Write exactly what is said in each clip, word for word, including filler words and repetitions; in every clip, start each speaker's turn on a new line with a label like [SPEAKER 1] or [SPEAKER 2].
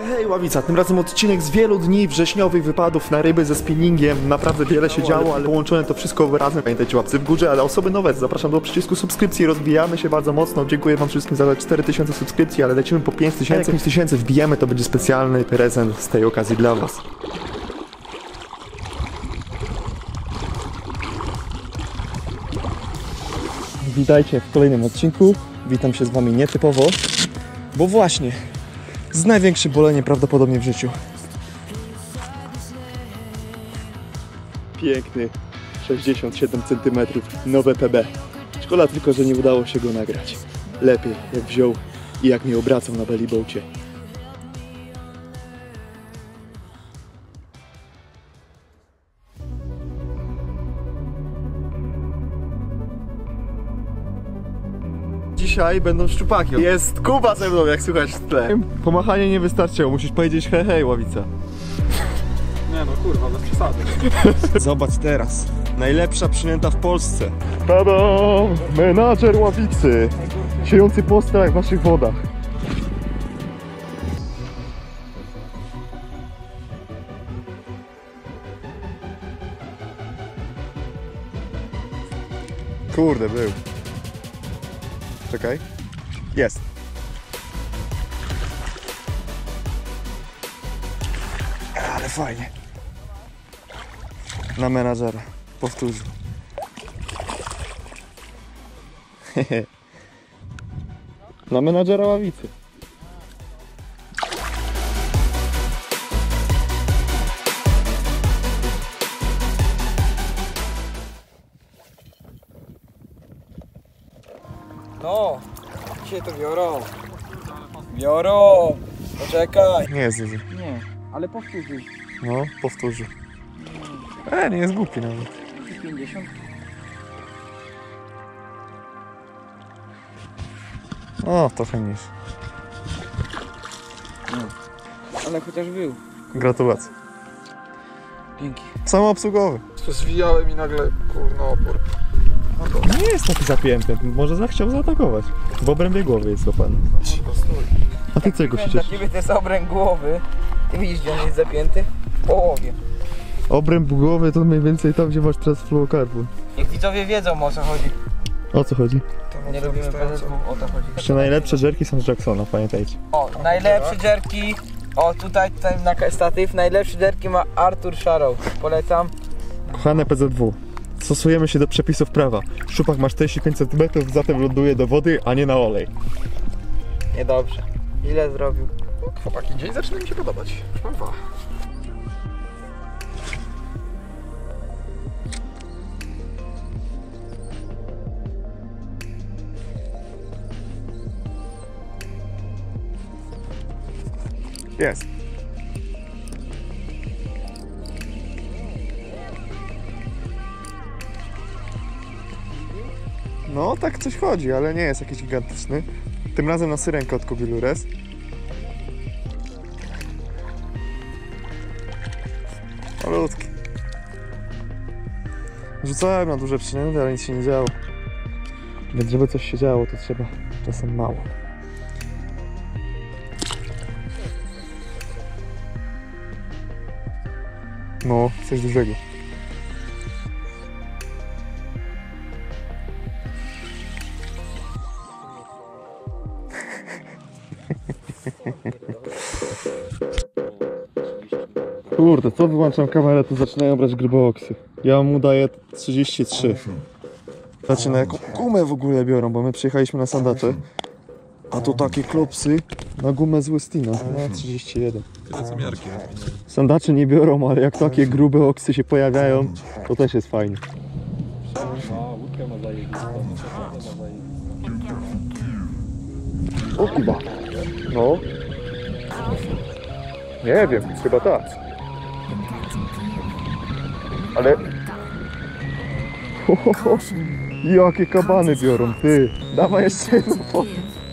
[SPEAKER 1] Hej Ławica, tym razem odcinek z wielu dni wrześniowych wypadów na ryby ze spinningiem. Naprawdę wiele się działo, ale połączone to wszystko razem. Pamiętajcie, łapcy w górze, ale osoby nowe zapraszam do przycisku subskrypcji. Rozbijamy się bardzo mocno. Dziękuję wam wszystkim za cztery tysiące subskrypcji, ale lecimy po pięć tysięcy. Jak pięć tysięcy wbijemy, to będzie specjalny prezent z tej okazji dla was. Witajcie w kolejnym odcinku. Witam się z wami nietypowo, bo właśnie z największym boleniem prawdopodobnie w życiu. Piękny sześćdziesiąt siedem centymetrów, nowe P B. Szkoda tylko, że nie udało się go nagrać. Lepiej jak wziął i jak mnie obracał na bellyboacie. Dzisiaj będą szczupaki. Jest Kuba ze mną, jak słychać w tle. Pomachanie nie wystarczyło, musisz powiedzieć hej, hej, Ławica.
[SPEAKER 2] Nie no kurwa, bez przesady.
[SPEAKER 1] Zobacz teraz. Najlepsza przynęta w Polsce. Tada! Menadżer Ławicy. Siejący postrach w naszych wodach. Kurde, był. Czekaj. Jest. Ale fajnie. Na menadżera. Powtórzył. Na menadżera Ławicy.
[SPEAKER 2] No, dzisiaj to biorą. Biorą. Poczekaj.
[SPEAKER 1] Nie jest duży.
[SPEAKER 2] Nie, ale powtórzył.
[SPEAKER 1] No, powtórzył. E, nie jest głupi nawet.
[SPEAKER 2] pięćdziesiąt.
[SPEAKER 1] O, trochę niż.
[SPEAKER 2] No. Ale chociaż był.
[SPEAKER 1] Gratulacje.
[SPEAKER 2] Dzięki.
[SPEAKER 1] Samoobsługowy.
[SPEAKER 2] Zwijałem i nagle kurno opór. No to.
[SPEAKER 1] Nie jest taki zapięty. Może zachciał zaatakować. W obrębie głowy jest złapany. A ty czego
[SPEAKER 2] Dla
[SPEAKER 1] krzyczysz?
[SPEAKER 2] ciebie to jest obręb głowy. Ty widzisz, gdzie on jest zapięty? W połowie.
[SPEAKER 1] Obręb głowy to mniej więcej tam, gdzie masz teraz fluokarbon.
[SPEAKER 2] Niech widzowie wiedzą, o co chodzi.
[SPEAKER 1] O co chodzi?
[SPEAKER 2] Nie robimy prezentów, o to chodzi.
[SPEAKER 1] Jeszcze najlepsze żerki są z Jacksona, pamiętajcie.
[SPEAKER 2] O, najlepsze dzierki. O, tutaj, tutaj na statyw. Najlepsze dzierki ma Artur Szarow. Polecam.
[SPEAKER 1] Kochane P Z W, stosujemy się do przepisów prawa. Szczupak ma czterdzieści pięć centymetrów, zatem ląduje do wody, a nie na olej.
[SPEAKER 2] Niedobrze. Źle zrobił.
[SPEAKER 3] Chłopaki, dzień zaczyna mi się podobać. Już mam dwa.
[SPEAKER 1] Jest. No, tak coś chodzi, ale nie jest jakiś gigantyczny. Tym razem na syrenkę od Kuby Lures. Malutki. Rzucałem na duże przynęty, ale nic się nie działo. Więc żeby coś się działo, to trzeba czasem mało. No, coś dużego. Kurde, co wyłączam kamerę, to zaczynają brać grubooksy. Ja mu daję trzydzieści trzy. Znaczy na jaką gumę w ogóle biorą, bo my przyjechaliśmy na sandacze. A to takie klopsy na gumę z Westina. No, trzydzieści jeden.
[SPEAKER 3] Tyle co miarki.
[SPEAKER 1] Sandacze nie biorą, ale jak takie grube oksy się pojawiają, to też jest fajnie. O Kuba. No. Nie wiem, chyba tak. Ale... Ho, ho, ho. Jakie kabany biorą, ty. Dawaj jeszcze jedno po...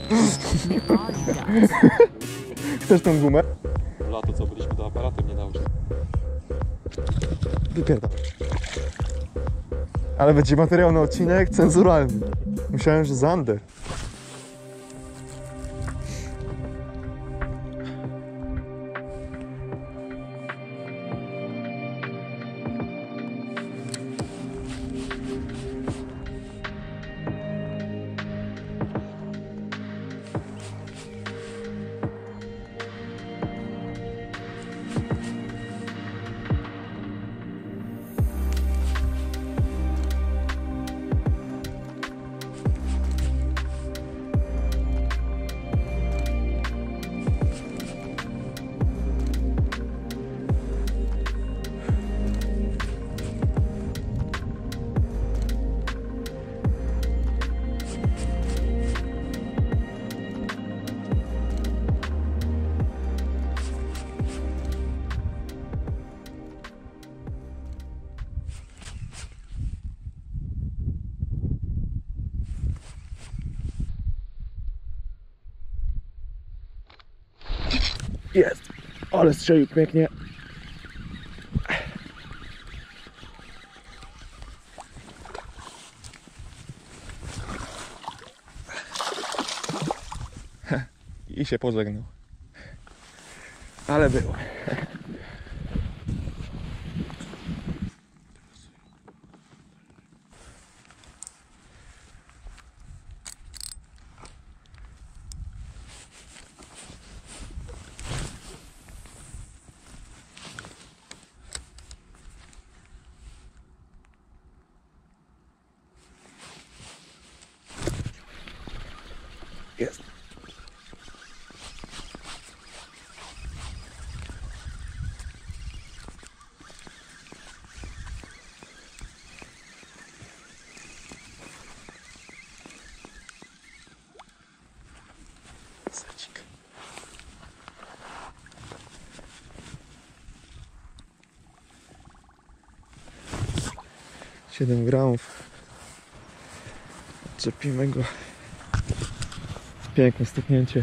[SPEAKER 1] Chcesz tą gumę?
[SPEAKER 3] Lato co byliśmy do aparatem nie nauczyć.
[SPEAKER 1] Wypierdam. Ale będzie materiał na odcinek cenzuralny. Myślałem, że Zander. Jest! Ale strzelił pięknie. I się pożegnał. Ale było. Jest. Zacik. siedem gramów. Odczepimy go. Piękne stuknięcie.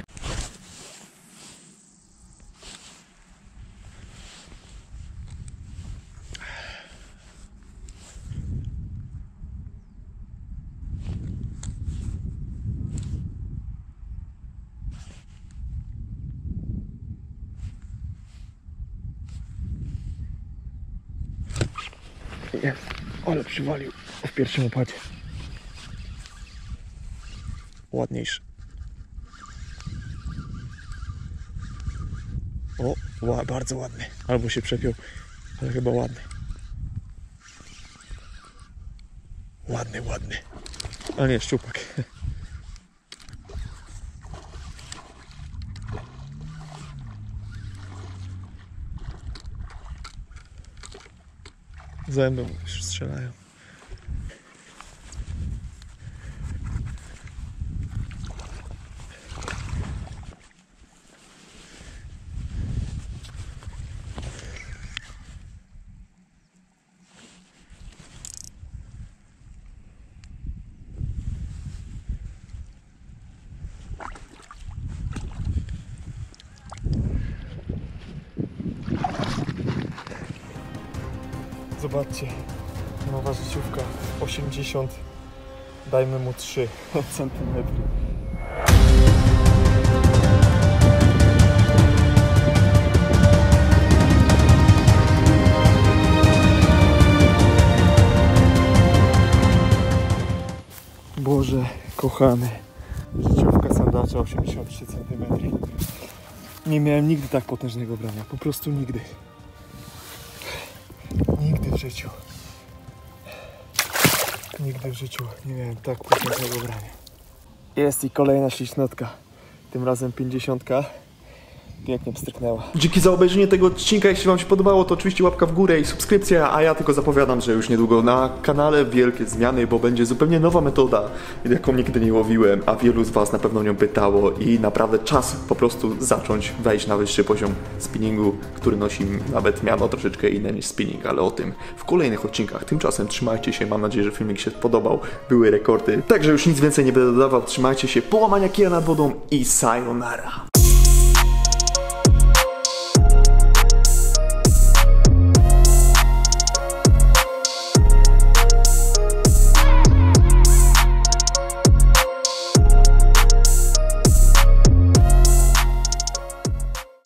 [SPEAKER 1] Jest, ale przywalił w pierwszym opadzie. Ładniejszy. O, ła, bardzo ładny. Albo się przepiął, ale chyba ładny. Ładny, ładny. Ale nie, szczupak. Zęby mu już strzelają. Zobaczcie, nowa życiówka, osiemdziesiąt, dajmy mu trzy centymetry. Boże, kochany, życiówka sandacza osiemdziesiąt trzy centymetry. Nie miałem nigdy tak potężnego brania, po prostu nigdy. Nigdy w życiu. Nigdy w życiu nie miałem tak potężnego brania. Jest i kolejna ślicznotka. Tym razem pięćdziesiątka. Pięknie pstryknęła. Dzięki za obejrzenie tego odcinka. Jeśli wam się podobało, to oczywiście łapka w górę i subskrypcja, a ja tylko zapowiadam, że już niedługo na kanale wielkie zmiany, bo będzie zupełnie nowa metoda, jaką nigdy nie łowiłem, a wielu z was na pewno nią pytało i naprawdę czas po prostu zacząć wejść na wyższy poziom spinningu, który nosi nawet miano troszeczkę inne niż spinning, ale o tym w kolejnych odcinkach. Tymczasem trzymajcie się, mam nadzieję, że filmik się podobał, były rekordy, także już nic więcej nie będę dodawał, trzymajcie się, połamania kija nad wodą i sayonara.